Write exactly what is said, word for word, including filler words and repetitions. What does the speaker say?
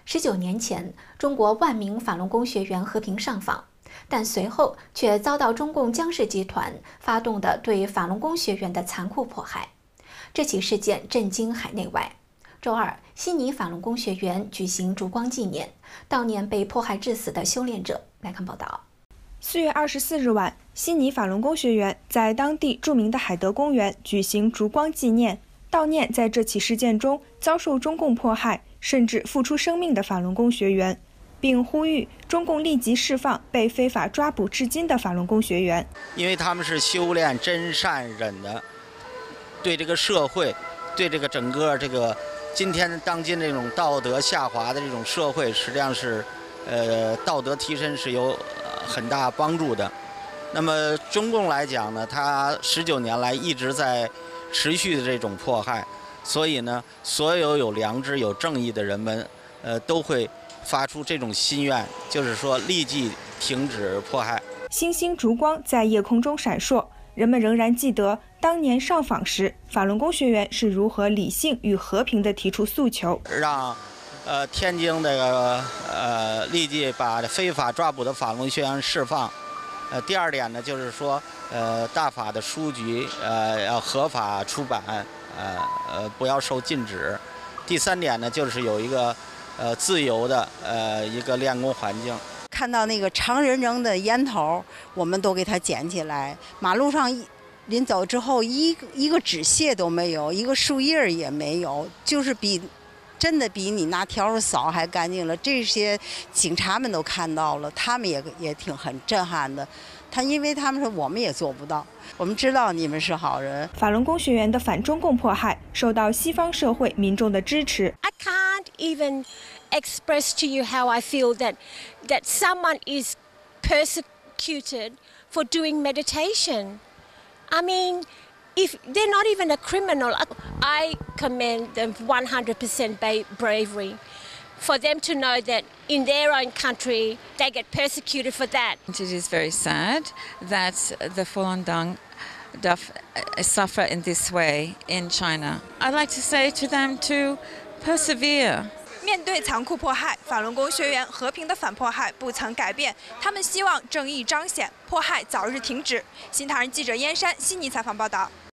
十九年前，中国万名法轮功学员和平上访，但随后却遭到中共江氏集团发动的对法轮功学员的残酷迫害。这起事件震惊海内外。周二，悉尼法轮功学员举行烛光纪念，悼念被迫害致死的修炼者。来看报道。 四月二十四日晚，悉尼法轮功学员在当地著名的海德公园举行烛光纪念，悼念在这起事件中遭受中共迫害甚至付出生命的法轮功学员，并呼吁中共立即释放被非法抓捕至今的法轮功学员。 因为他们是修炼真善忍的，对这个社会，对这个整个这个今天当今这种道德下滑的这种社会，实际上是，呃，道德提升是有很大帮助的。那么中共来讲呢，它十九年来一直在持续的这种迫害，所以呢，所有有良知、有正义的人们，呃，都会发出这种心愿，就是说立即停止迫害。 星星烛光在夜空中闪烁，人们仍然记得当年上访时，法轮功学员是如何理性与和平地提出诉求， 让呃天津这个呃立即把非法抓捕的法轮功学员释放。呃，第二点呢，就是说，呃，大法的书局呃要合法出版，呃呃不要受禁止。第三点呢，就是有一个呃自由的呃一个练功环境。 看到那个长人扔的烟头，我们都给它捡起来。马路上临走之后，一个一个纸屑都没有，一个树叶也没有，就是比真的比你拿笤帚扫还干净了。这些警察们都看到了，他们也也挺很震撼的。他因为他们说我们也做不到，我们知道你们是好人。 法轮功学员的反中共迫害受到西方社会民众的支持。 I can't even express to you how I feel that that someone is persecuted for doing meditation. I mean, if they're not even a criminal, I commend them one hundred percent bravery for them to know that in their own country they get persecuted for that. It is very sad that the Falun Gong does suffer in this way in China. I'd like to say to them to persevere. 面对残酷迫害，法轮功学员和平的反迫害不曾改变，他们希望正义彰显，迫害早日停止。新唐人记者燕山悉尼采访报道。